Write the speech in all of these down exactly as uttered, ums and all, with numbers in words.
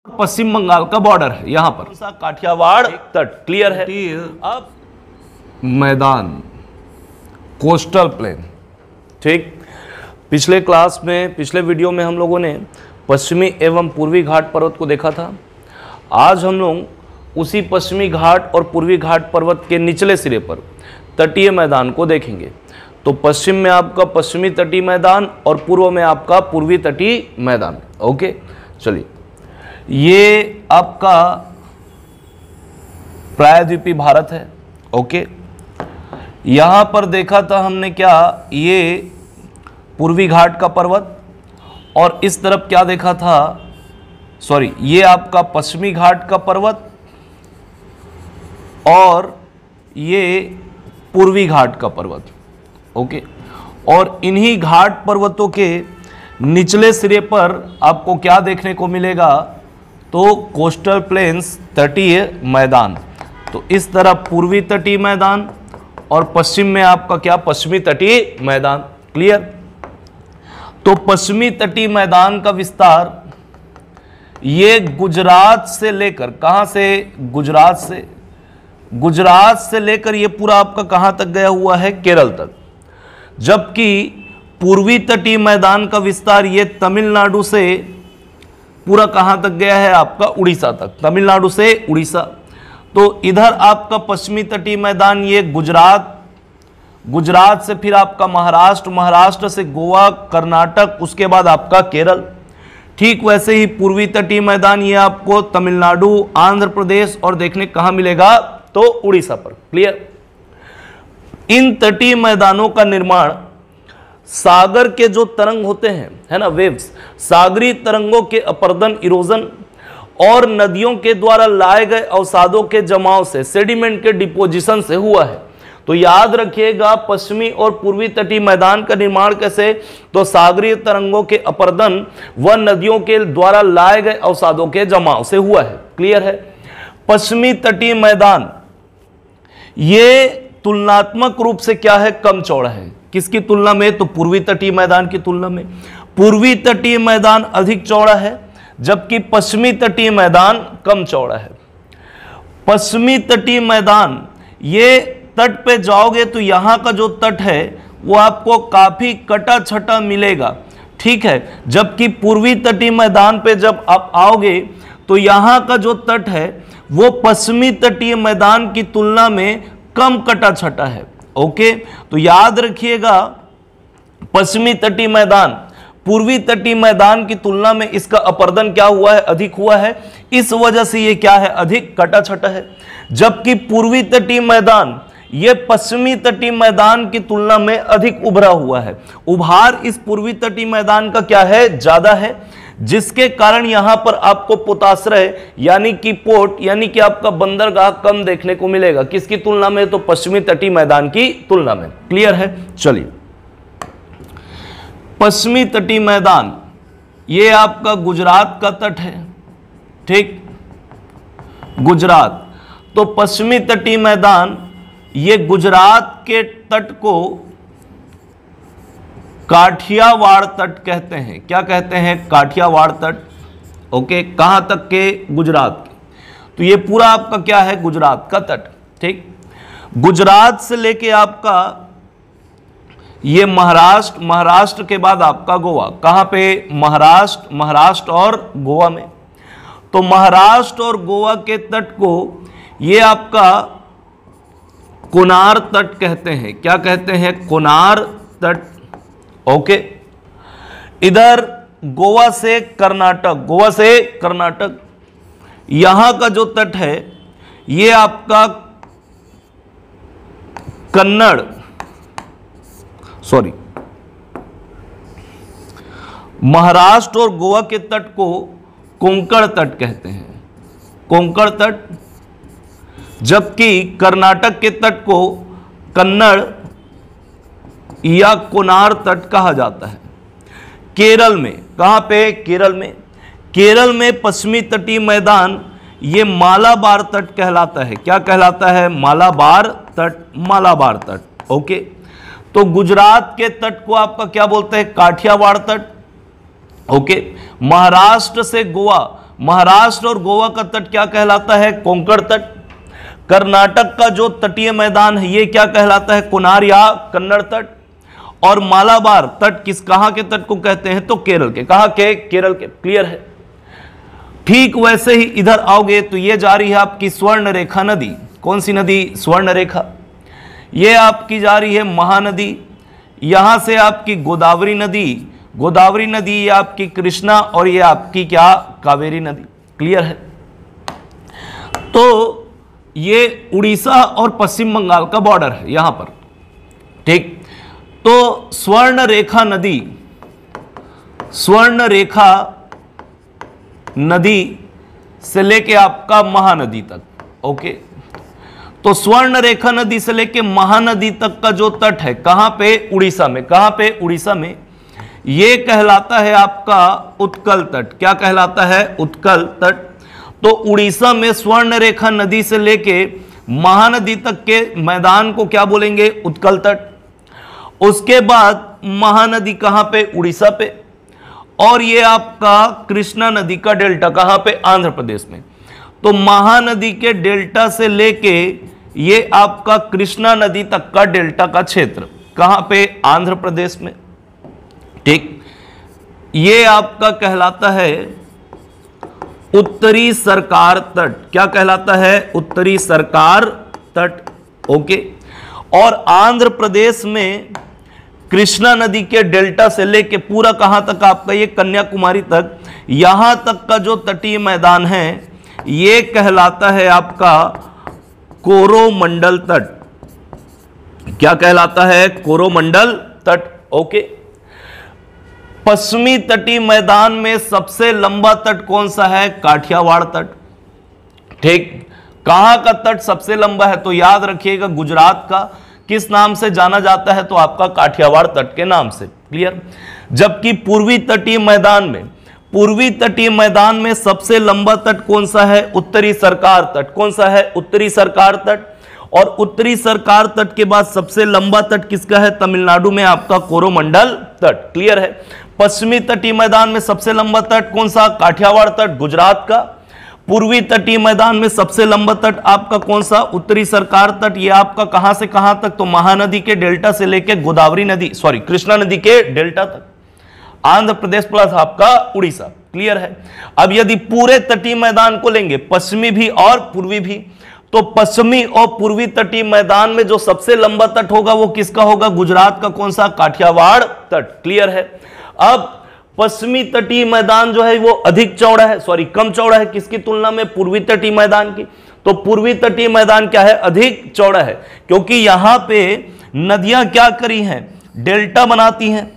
पश्चिम बंगाल का बॉर्डर है यहां पर, काठियावाड़ तट, क्लियर है। अब मैदान, कोस्टल प्लेन, ठीक। पिछले क्लास में, पिछले वीडियो में हम लोगों ने पश्चिमी एवं पूर्वी घाट पर्वत को देखा था। आज हम लोग उसी पश्चिमी घाट और पूर्वी घाट पर्वत के निचले सिरे पर तटीय मैदान को देखेंगे। तो पश्चिम में आपका पश्चिमी तटीय मैदान और पूर्व में आपका पूर्वी तटीय मैदान। ओके, चलिए, ये आपका प्रायद्वीपीय भारत है। ओके, यहां पर देखा था हमने क्या, ये पूर्वी घाट का पर्वत, और इस तरफ क्या देखा था, सॉरी, ये आपका पश्चिमी घाट का पर्वत और ये पूर्वी घाट का पर्वत। ओके, और इन्हीं घाट पर्वतों के निचले सिरे पर आपको क्या देखने को मिलेगा, तो कोस्टल प्लेन्स, तटीय मैदान। तो इस तरफ पूर्वी तटीय मैदान और पश्चिम में आपका क्या, पश्चिमी तटीय मैदान। क्लियर। तो पश्चिमी तटीय मैदान का विस्तार ये गुजरात से लेकर, कहां से, गुजरात से, गुजरात से लेकर ये पूरा आपका कहां तक गया हुआ है, केरल तक। जबकि पूर्वी तटीय मैदान का विस्तार ये तमिलनाडु से पूरा कहां तक गया है, आपका उड़ीसा तक, तमिलनाडु से उड़ीसा। तो इधर आपका पश्चिमी तटीय मैदान ये गुजरात, गुजरात से फिर आपका महाराष्ट्र, महाराष्ट्र से गोवा, कर्नाटक, उसके बाद आपका केरल। ठीक वैसे ही पूर्वी तटीय मैदान ये आपको तमिलनाडु, आंध्र प्रदेश और देखने कहां मिलेगा, तो उड़ीसा पर। क्लियर। इन तटीय मैदानों का निर्माण सागर के जो तरंग होते हैं, है ना, वेव्स, सागरी तरंगों के अपर्दन, इरोजन और नदियों के द्वारा लाए गए अवसादों के जमाव से, सेडिमेंट के डिपोजिशन से हुआ है। तो याद रखिएगा, पश्चिमी और पूर्वी तटीय मैदान का निर्माण कैसे, तो सागरीय तरंगों के अपर्दन व नदियों के द्वारा लाए गए अवसादों के जमाव से हुआ है। क्लियर है। पश्चिमी तटीय मैदान ये तुलनात्मक रूप से क्या है, कम चौड़ा है। किसकी तुलना में, तो पूर्वी तटीय मैदान की तुलना में। पूर्वी तटीय मैदान अधिक चौड़ा है, जबकि पश्चिमी तटीय मैदान कम चौड़ा है। पश्चिमी तटीय मैदान ये तट पे जाओगे तो यहां का जो तट है वो आपको काफी कटा छटा मिलेगा, ठीक है। जबकि पूर्वी तटीय मैदान पे जब आप आओगे तो यहां का जो तट है वो पश्चिमी तटीय मैदान की तुलना में कम कटा छटा है। ओके, तो याद रखिएगा, पश्चिमी तटीय मैदान पूर्वी तटीय मैदान की तुलना में इसका अपर्दन क्या हुआ है, अधिक हुआ है। इस वजह से ये क्या है, अधिक कटा छटा है। जबकि पूर्वी तटीय मैदान ये पश्चिमी तटीय मैदान की तुलना में अधिक उभरा हुआ है। उभार इस पूर्वी तटीय मैदान का क्या है, ज्यादा है, जिसके कारण यहां पर आपको पोताश्रय यानी कि पोर्ट यानी कि आपका बंदरगाह कम देखने को मिलेगा। किसकी तुलना में, तो पश्चिमी तटीय मैदान की तुलना में। क्लियर है। चलिए, पश्चिमी तटीय मैदान ये आपका गुजरात का तट है, ठीक, गुजरात। तो पश्चिमी तटीय मैदान ये गुजरात के तट को काठियावाड़ तट कहते हैं। क्या कहते हैं, काठियावाड़ तट। ओके, कहां तक के, गुजरात के। तो ये पूरा आपका क्या है, गुजरात का तट, ठीक। गुजरात से लेके आपका ये महाराष्ट्र, महाराष्ट्र के बाद आपका गोवा। कहां पे, महाराष्ट्र, महाराष्ट्र और गोवा में। तो महाराष्ट्र और गोवा के तट को ये आपका कोनार तट कहते हैं। क्या कहते हैं, कोनार तट। ओके, इधर गोवा से कर्नाटक, गोवा से कर्नाटक, यहां का जो तट है ये आपका कन्नड़, सॉरी, महाराष्ट्र और गोवा के तट को कोंकण तट कहते हैं, कोंकण तट। जबकि कर्नाटक के तट को कन्नड़ या कोनार तट कहा जाता है। केरल में, कहां पे, केरल में, केरल में पश्चिमी तटीय मैदान ये मालाबार तट कहलाता है। क्या कहलाता है, मालाबार तट, मालाबार तट। ओके, तो गुजरात के तट को आपका क्या बोलते हैं, काठियावाड़ तट। ओके, महाराष्ट्र से गोवा, महाराष्ट्र और गोवा का तट क्या कहलाता है? कोंकण तट। कर्नाटक का जो तटीय मैदान है ये क्या कहलाता है? कोनार या कन्नड़ तट। और मालाबार तट किस कहां के तट को कहते हैं? तो केरल के। कहां के? केरल के। क्लियर है। ठीक वैसे ही इधर आओगे तो ये जा रही है आपकी स्वर्ण रेखा नदी। कौन सी नदी? स्वर्ण रेखा। ये आपकी जा रही है महानदी। यहां से आपकी गोदावरी नदी, गोदावरी नदी ये आपकी कृष्णा, और ये आपकी क्या? कावेरी नदी। क्लियर है। तो ये उड़ीसा और पश्चिम बंगाल का बॉर्डर है यहां पर। ठीक। तो स्वर्ण रेखा नदी, स्वर्ण रेखा नदी से लेके आपका महानदी तक। ओके। तो स्वर्ण रेखा नदी से लेके महानदी तक का जो तट है कहां पे? उड़ीसा में। कहां पे? उड़ीसा में। ये कहलाता है आपका उत्कल तट। क्या कहलाता है? उत्कल तट। तो उड़ीसा में स्वर्ण रेखा नदी से लेके महानदी तक के मैदान को क्या बोलेंगे? उत्कल तट। उसके बाद महानदी कहां पे? उड़ीसा पे। और ये आपका कृष्णा नदी का डेल्टा कहां पे? आंध्र प्रदेश में। तो महानदी के डेल्टा से लेके ये आपका कृष्णा नदी तक का डेल्टा का क्षेत्र कहां पे? आंध्र प्रदेश में। ठीक। ये आपका कहलाता है उत्तरी सरकार तट। क्या कहलाता है? उत्तरी सरकार तट। ओके। और आंध्र प्रदेश में कृष्णा नदी के डेल्टा से लेके पूरा कहां तक आपका? ये कन्याकुमारी तक, यहां तक का जो तटीय मैदान है ये कहलाता है आपका कोरोमंडल तट। क्या कहलाता है? कोरोमंडल तट। ओके। पश्चिमी तटीय मैदान में सबसे लंबा तट कौन सा है? काठियावाड़ तट। ठीक। कहां का तट सबसे लंबा है? तो याद रखिएगा गुजरात का किस नाम से जाना जाता है? तो आपका काठियावाड़ तट के नाम से। क्लियर। जबकि पूर्वी तटीय मैदान में, पूर्वी तटीय मैदान में सबसे लंबा तट कौन सा है? उत्तरी सरकार तट। कौन सा है? उत्तरी सरकार तट। और उत्तरी सरकार तट के बाद सबसे लंबा तट किसका है? तमिलनाडु में आपका कोरोमंडल तट। क्लियर है। पश्चिमी तटीय मैदान में सबसे लंबा तट कौन सा? काठियावाड़ तट, गुजरात का। पूर्वी तटीय मैदान में सबसे लंबा तट आपका कौन सा? उत्तरी सरकार तट। ये आपका कहां से कहां तक? तो महानदी के डेल्टा से लेकर गोदावरी नदी, सॉरी कृष्णा नदी के डेल्टा तक। आंध्र प्रदेश प्लस आपका उड़ीसा। क्लियर है। अब यदि पूरे तटीय मैदान को लेंगे, पश्चिमी भी और पूर्वी भी, तो पश्चिमी और पूर्वी तटीय मैदान में जो सबसे लंबा तट होगा वो किसका होगा? गुजरात का। कौन सा? काठियावाड़ तट। क्लियर है। अब पश्चिमी तटीय मैदान जो है वो अधिक चौड़ा है, सॉरी कम चौड़ा है किसकी तुलना में? पूर्वी तटीय मैदान की। तो पूर्वी तटीय मैदान क्या है? अधिक चौड़ा है, क्योंकि यहां पे नदियां क्या करी हैं? डेल्टा बनाती हैं।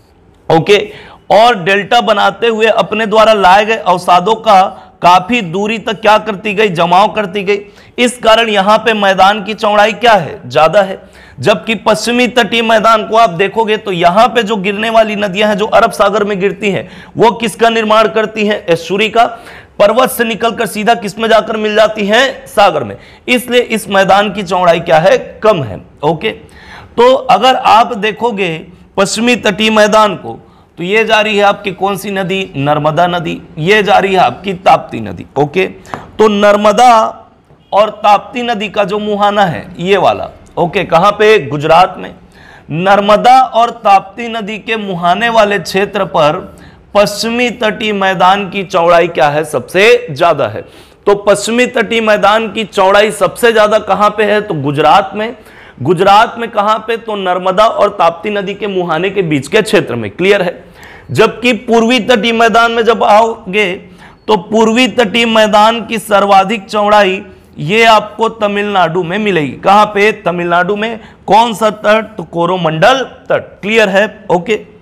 ओके। और डेल्टा बनाते हुए अपने द्वारा लाए गए अवसादों का काफी दूरी तक क्या करती गई? जमाव करती गई। इस कारण यहां पे मैदान की चौड़ाई क्या है? ज्यादा है। जबकि पश्चिमी तटीय मैदान को आप देखोगे तो यहां पे जो गिरने वाली नदियां हैं जो अरब सागर में गिरती हैं वो किसका निर्माण करती हैं? एस्चुरी का। पर्वत से निकलकर सीधा किस में जाकर मिल जाती हैं? सागर में। इसलिए इस मैदान की चौड़ाई क्या है? कम है। ओके। तो अगर आप देखोगे पश्चिमी तटीय मैदान को तो ये जा रही है आपकी कौन सी नदी? नर्मदा नदी। ये जा रही है आपकी ताप्ती नदी। ओके। तो नर्मदा और ताप्ती नदी का जो मुहाना है ये वाला, ओके, कहां पे? गुजरात में। नर्मदा और ताप्ती नदी के मुहाने वाले क्षेत्र पर पश्चिमी तटीय मैदान की चौड़ाई क्या है? सबसे ज्यादा है। तो पश्चिमी तटीय मैदान की चौड़ाई सबसे ज्यादा कहां पे है? तो गुजरात में। गुजरात में कहां पे? तो नर्मदा और ताप्ती नदी के मुहाने के बीच के क्षेत्र में। क्लियर है। जबकि पूर्वी तटीय मैदान में जब आओगे तो पूर्वी तटीय मैदान की सर्वाधिक चौड़ाई ये आपको तमिलनाडु में मिलेगी। कहां पे? तमिलनाडु में। कौन सा तट? तो कोरोमंडल तट। क्लियर है। ओके।